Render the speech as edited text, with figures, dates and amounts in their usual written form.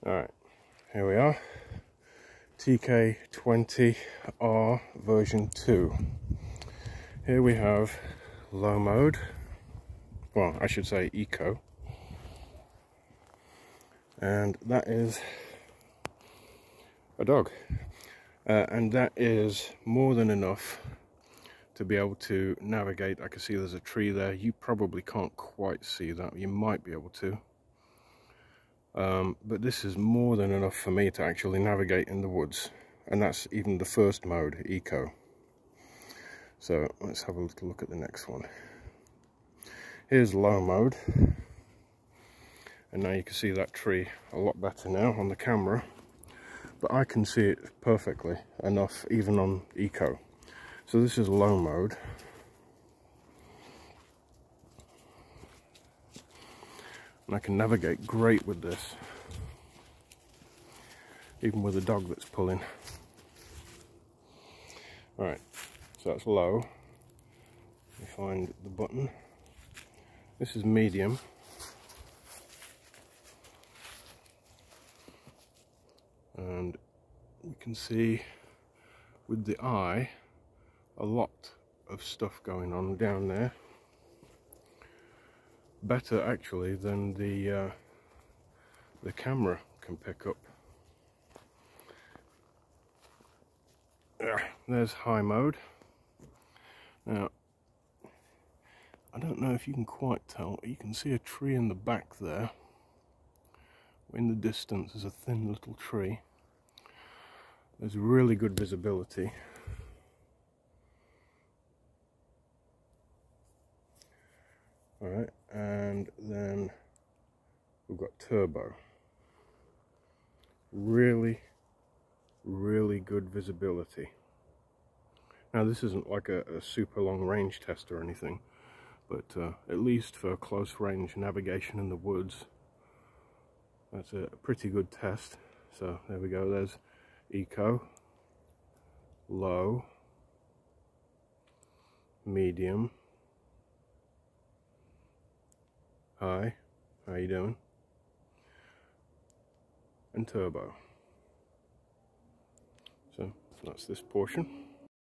Alright, here we are. TK20R version 2. Here we have low mode. Well, I should say eco. And that is a dog. And that is more than enough to be able to navigate. I can see there's a tree there. You probably can't quite see that. You might be able to. But this is more than enough for me to actually navigate in the woods. And that's even the first mode, eco. So let's have a little look at the next one. Here's low mode. And now you can see that tree a lot better now on the camera. But I can see it perfectly enough even on eco. So this is low mode. And I can navigate great with this. Even with a dog that's pulling. Alright, so that's low. Let me find the button. This is medium. And you can see with the eye a lot of stuff going on down there. Better actually than the camera can pick up. There's high mode. Now I don't know if you can quite tell. You can see a tree in the back there. In the distance is a thin little tree. There's really good visibility. Alright, and then we've got turbo. Really good visibility. Now this isn't like a super long range test or anything, but at least for close range navigation in the woods, that's a pretty good test. So there we go, there's eco, low, medium, hi, how you doing, and turbo. So that's this portion.